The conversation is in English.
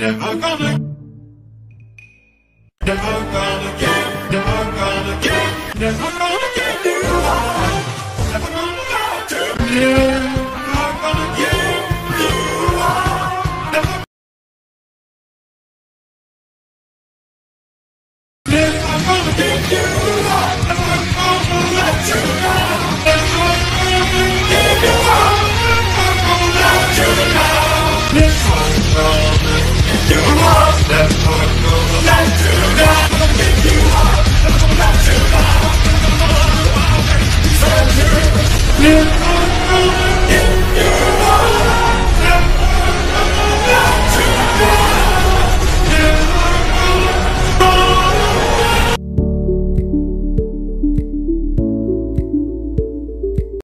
never gonna, never gonna give, never gonna give, never gonna give you up, never gonna give to you.